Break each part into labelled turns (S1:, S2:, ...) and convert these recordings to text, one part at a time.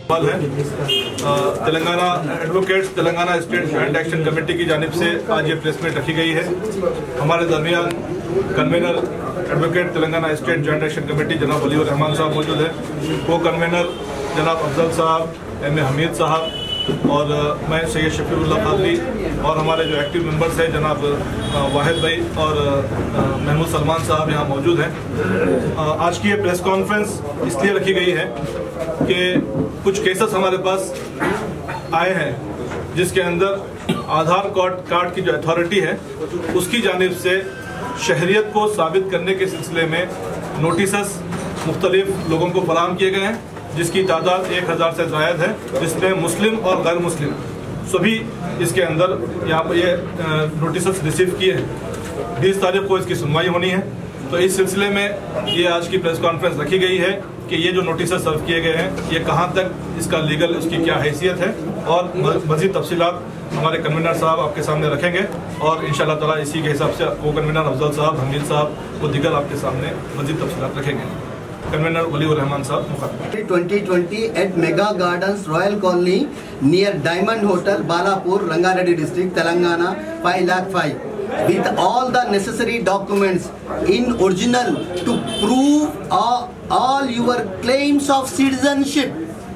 S1: है Telangana advocates Telangana state joint action committee की जानिब से आज ये प्रेस मीट रखी गई है। हमारे दरमियान convener advocate Telangana state joint action committee जनाब वलीउर रहमान साहब मौजूद है, को कन्वीनर जनाब अफजल साहब, एम.ए. हमीद साहब और मैं सैयद शफीउल्लाह कादरी और हमारे जो एक्टिव मेंबर्स हैं जनाब वाहिद भाई और महमूद सलमान साहब यहाँ मौजूद हैं। आज की ये प्रेस कॉन्फ्रेंस इसलिए रखी गई है कि कुछ केसेस हमारे पास आए हैं जिसके अंदर आधार कार्ड की जो अथॉरिटी है उसकी जानिब से शहरियत को साबित करने के सिलसिले में नोटिसेस मुख्तलिफ लोगों को फराहम किए गए हैं, जिसकी तादाद 1000 से ज़ायद है, जिसमें मुस्लिम और गैर मुस्लिम सभी इसके अंदर यहाँ पर ये नोटिसेस रिसीव किए हैं। 20 तारीख को इसकी सुनवाई होनी है, तो इस सिलसिले में ये आज की प्रेस कॉन्फ्रेंस रखी गई है कि ये जो नोटिसेस सर्व किए गए हैं ये कहाँ तक इसका लीगल उसकी क्या हैसियत है और मज़ीद तफसीलात हमारे कन्वीनर साहब आपके सामने रखेंगे और इंशाअल्लाह ताला इसी के हिसाब से को कन्वीनर अफजल साहब, हमीद साहब वो दीगर आपके सामने मज़ीद तफसीलात रखेंगे। कन्वीनर वलीउर रहमान साहब।
S2: 2020 at Mega Gardens Royal Colony near Diamond Hotel, Balapur, Rangareddy district, Telangana 5,05,000 with all the necessary documents in original to prove all your claims of citizenship.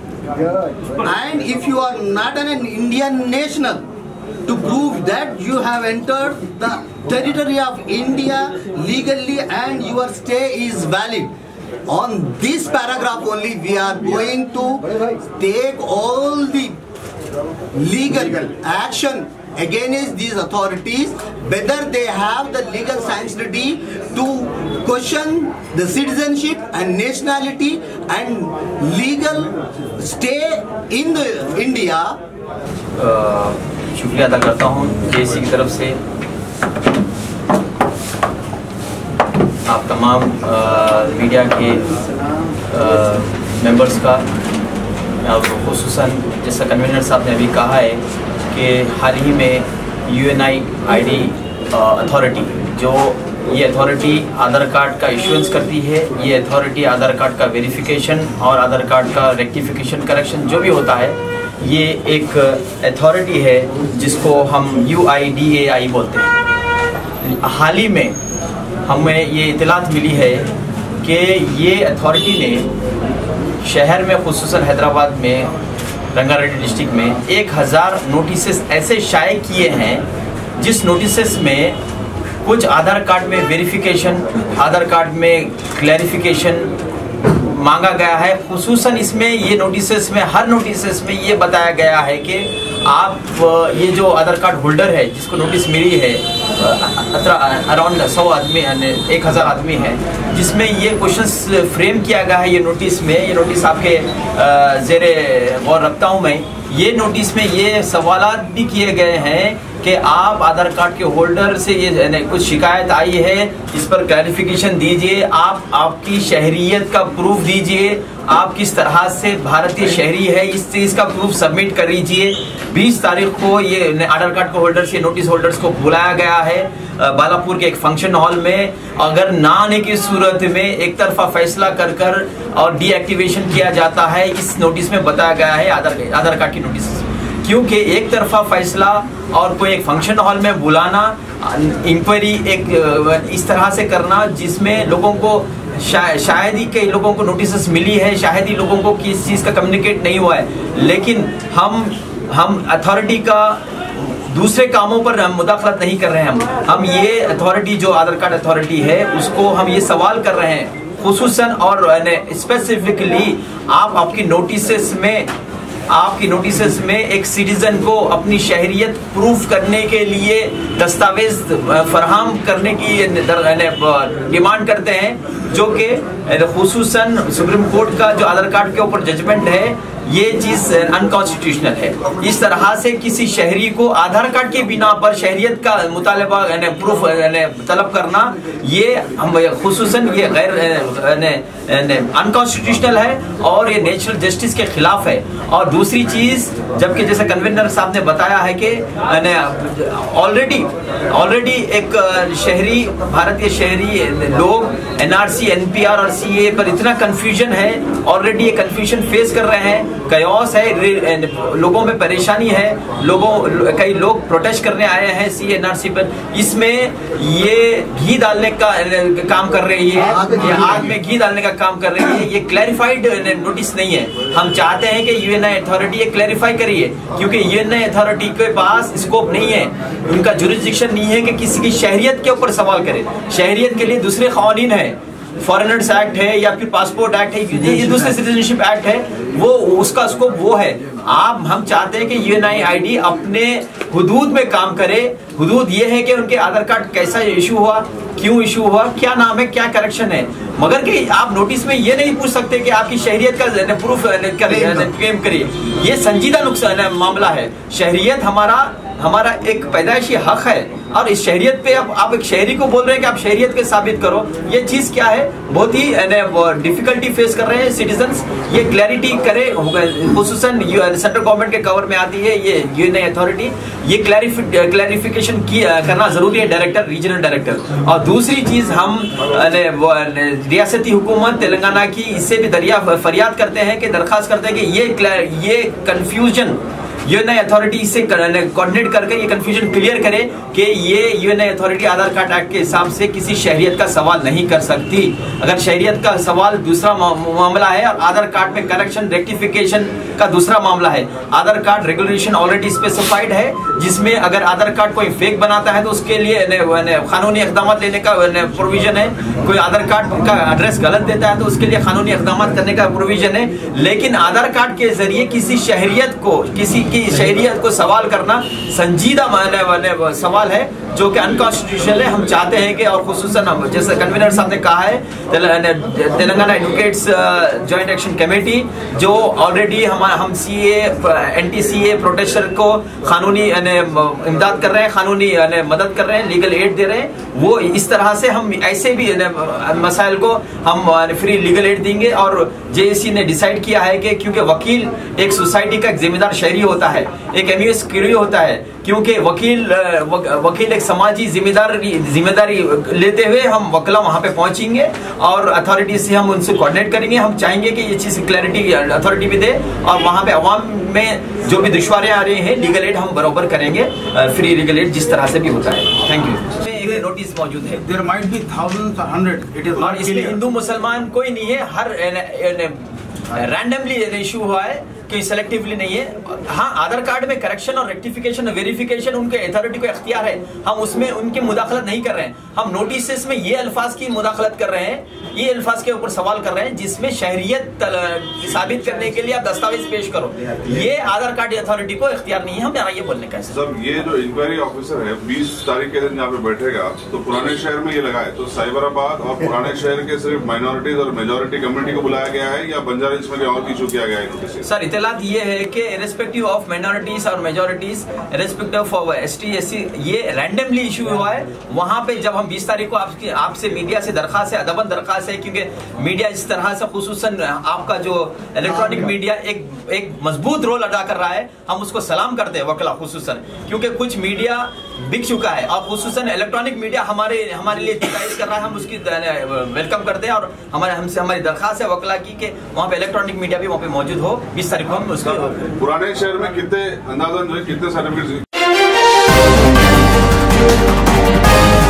S2: And if you are not an Indian national, to prove that you have entered the territory of India legally and your stay is valid. On this paragraph only we are going to take all the legal action against these authorities, whether they have the legal sanctity to question the citizenship and nationality and legal stay in the India.
S3: शुक्रिया अदा करता हूँ जेसी की तरफ से आप तमाम media के मेंबर्स का, और खुसूसन जैसा कन्वीनर साहब ने अभी कहा है कि हाल ही में UNID अथॉरिटी जो ये अथॉरिटी आधार कार्ड का इशुएंस करती है, ये अथॉरिटी आधार कार्ड का वेरिफिकेशन और आधार कार्ड का रेक्टिफिकेशन करेक्शन जो भी होता है, ये एक अथॉरिटी है जिसको हम UIDAI बोलते हैं। हाल ही में हमें ये इतलात मिली है कि ये अथॉरिटी ने शहर में खुसूसन हैदराबाद में रंगारेड्डी डिस्ट्रिक्ट में 1000 नोटिसेस ऐसे शाये किए हैं जिस नोटिसेस में कुछ आधार कार्ड में वेरिफिकेशन, आधार कार्ड में क्लैरिफिकेशन मांगा गया है। खुसूसन इसमें ये नोटिसेस में हर नोटिसेस में ये बताया गया है कि आप ये जो आधार कार्ड होल्डर है जिसको नोटिस मिली है अराउंड 100 आदमी 1000 आदमी है, जिसमें ये क्वेश्चंस फ्रेम किया गया है। ये नोटिस में ये नोटिस आपके ज़ेरे गौर रखता हूँ मैं। ये नोटिस में ये सवालात भी किए गए हैं कि आप आधार कार्ड के होल्डर से ये कुछ शिकायत आई है, इस पर क्लैरिफिकेशन दीजिए, आप आपकी शहरियत का प्रूफ दीजिए, आप किस तरह से भारतीय शहरी है इस चीज़ का प्रूफ सबमिट कर दीजिए। 20 तारीख को ये आधार कार्ड के होल्डर्स, ये नोटिस होल्डर्स को बुलाया गया है बालापुर के एक फंक्शन हॉल में। अगर ना आने की सूरत में एक तरफा फैसला कर और डीएक्टिवेशन किया जाता है, इस नोटिस में बताया गया है आधार कार्ड की नोटिस। क्योंकि एक तरफा फैसला और कोई एक फंक्शन हॉल में बुलाना, इंक्वायरी एक इस तरह से करना जिसमें लोगों को शायद ही कई लोगों को नोटिस मिली है, शायद ही लोगों को किस चीज़ का कम्युनिकेट नहीं हुआ है, लेकिन हम अथॉरिटी का दूसरे कामों पर हम मुदाखलत नहीं कर रहे हैं। हम ये अथॉरिटी जो आधार कार्ड अथॉरिटी है उसको हम ये सवाल कर रहे हैं खुसूसन और स्पेसिफिकली आपकी नोटिसेस में एक सिटीजन को अपनी शहरियत प्रूफ करने के लिए दस्तावेज फराहम करने की डिमांड करते हैं, जो कि खुसूसन सुप्रीम कोर्ट का जो आधार कार्ड के ऊपर जजमेंट है ये चीज अनकॉन्स्टिट्यूशनल है। इस तरह से किसी शहरी को आधार कार्ड के बिना पर शहरियत का मुतालबा प्रूफ तलब करना, ये हम खुसूसन ये गैर अनकॉन्स्टिट्यूशनल है और ये नेचुरल जस्टिस के खिलाफ है। और दूसरी चीज, जबकि जैसे कन्वीनर साहब ने बताया है कि ऑलरेडी एक शहरी भारतीय शहरी लोग NRC, NPR और CA पर इतना कंफ्यूजन है, ऑलरेडी ये कंफ्यूजन फेस कर रहे हैं कयास है, लोगों में परेशानी है, कई लोग प्रोटेस्ट करने आए हैं CNRC पर। इसमें ये घी डालने का काम कर रही है, ये आग में घी डालने का काम कर रही है। ये क्लैरिफाइड नोटिस नहीं है। हम चाहते हैं कि UNI अथॉरिटी ये क्लैरिफाई करिए, क्योंकि UNI अथॉरिटी के पास स्कोप नहीं है, उनका जुरिस्डिक्शन नहीं है कि किसी की शहरियत के ऊपर सवाल करे। शहरियत के लिए दूसरे कानून है, फॉरेनर्स एक्ट है या फिर पासपोर्ट एक्ट है, ये दूसरे सिटीजनशिप एक्ट है, वो उसका स्कोप वो है। हम चाहते हैं कि UNI अपने हुदूद में काम करे। हुदूद ये है कि उनके आधार कार्ड कैसा इशू हुआ, क्यों इशू हुआ, क्या नाम है, क्या करेक्शन है, मगर कि आप नोटिस में ये नहीं पूछ सकते कि आपकी शहरियत का प्रूफ क्लेम करिए। ये संजीदा नुकसान मामला है। शहरियत हमारा एक पैदाइशी हक है, और इस शहरियत पे आप एक शहरी को बोल रहे हैं कि आप शहरियत के साबित करो, ये चीज क्या है? बहुत ही डिफिकल्टी फेस कर रहे हैं सिटीजन्स। ये क्लैरिटी करे, खुसूसन सेंट्रल गवर्नमेंट के कवर में आती है ये UNI अथॉरिटी, ये क्लैरिफिकेशन करना जरूरी है, डायरेक्टर, रीजनल डायरेक्टर। और दूसरी चीज, हम रियासती हुकूमत तेलंगाना की इससे भी फरियाद करते हैं कि दरखास्त करते हैं कि ये कंफ्यूजन UNI अथॉरिटी से कोऑर्डिनेट करके ये कंफ्यूजन क्लियर करे कि ये UNI authority Aadhaar card act के हिसाब से किसी शहरियत का सवाल नहीं कर सकती। अगर शहरियत का सवाल दूसरा मामला है और आधार कार्ड में करेक्शन रेक्टिफिकेशन का दूसरा मामला है। Aadhaar card regulation already specified है, जिसमें अगर आधार कार्ड कोई फेक बनाता है तो उसके लिए कानूनी इकदाम लेने का प्रोविजन है। कोई आधार कार्ड का एड्रेस गलत देता है तो उसके लिए कानूनी इकदाम करने का प्रोविजन है। लेकिन आधार कार्ड के जरिए किसी शहरियत को सवाल करना संजीदा सवाल है, जो कि अनकॉन्स्टिट्यूशनल है। हम चाहते हैं कि, और खुसूसन जैसे कन्वीनर साहब ने कहा है, Telangana advocates joint action committee जो ऑलरेडी हम NTCA प्रोटेस्टर को कानूनी इमदाद कर रहे हैं, कानूनी मदद कर रहे हैं, लीगल एड दे रहे हैं, वो इस तरह से हम ऐसे भी मसाइल को हम फ्री लीगल एड देंगे। और JAC ने डिसाइड किया है कि क्योंकि वकील एक सोसाइटी का एक जिम्मेदार शहरी होता है, एक MUS क्यूरी होता है, क्योंकि वकील एक समाजी जिम्मेदारी लेते हुए हम वकला वहां पे पहुंचेंगे और अथॉरिटी से हम उनसे कोऑर्डिनेट करेंगे। हम चाहेंगे कि ये चीज क्लैरिटी अथॉरिटी भी दे, और वहां पे अवाम में जो भी दुश्वारियां आ रही हैं, लीगल एड हम बराबर करेंगे, फ्री लीगल एड जिस तरह से भी होता है। Thank you. नोटिस मौजूद है,
S4: देयर माइट बी थाउजेंड्स और हंड्रेड, इट इज
S3: और इसमें हिंदू मुसलमान कोई नहीं है, हर रैंडमली इशू हुआ है, कोई सेलेक्टिवली नहीं है। हाँ, आधार कार्ड में करेक्शन और रेक्टिफिकेशन वेरिफिकेशन उनके अथॉरिटी को इख्तियार है, हम उसमें उनकी मुदाखलत नहीं कर रहे हैं। हम नोटिस में ये अल्फाज की मुदाखलत कर रहे हैं, ये अल्फाज के ऊपर सवाल कर रहे हैं जिसमें शहरियत साबित करने के लिए आप दस्तावेज पेश करो। ये आधार कार्ड अथॉरिटी को इख्तियार नहीं है, हमारा ये बोलने का है।
S5: सर, ये जो इंक्वायरी ऑफिसर है 20 तारीख के दिन यहाँ पे बैठेगा, तो पुराने शहर में ये लगा है, तो साइबराबाद और पुराने शहर के सिर्फ माइनॉरिटीज और मेजोरिटी कम्युनिटी को बुलाया गया है, या बंजारा में और इशू किया गया है?
S3: सर, इतलात ये है कि इरेस्पेक्टिव ऑफ माइनॉरिटीज और majorities, irrespective of ST SC, ये रैंडमली इशू हुआ है। वहां पे जब हम 20 तारीख को आपसे मीडिया से दरखास्त है, अदबन दरखास्त है, क्योंकि मीडिया इस तरह से, खुसूसन आपका जो इलेक्ट्रॉनिक मीडिया एक मजबूत रोल अदा कर रहा है, हम उसको सलाम करते हैं वकला, खुसूसन क्योंकि कुछ मीडिया बिक चुका है, और खुसूसन इलेक्ट्रॉनिक मीडिया हमारे लिए डिसाइड कर रहा है, हम उसकी वेलकम करते हैं। और हमारी दरखास्त है वकला की कि वहाँ पे इलेक्ट्रॉनिक मीडिया भी वहाँ पे मौजूद हो। 20 तारीख को हम उसको,
S5: पुराने शहर में कितने अंदाजन जो है कितने सर्टिफिकेट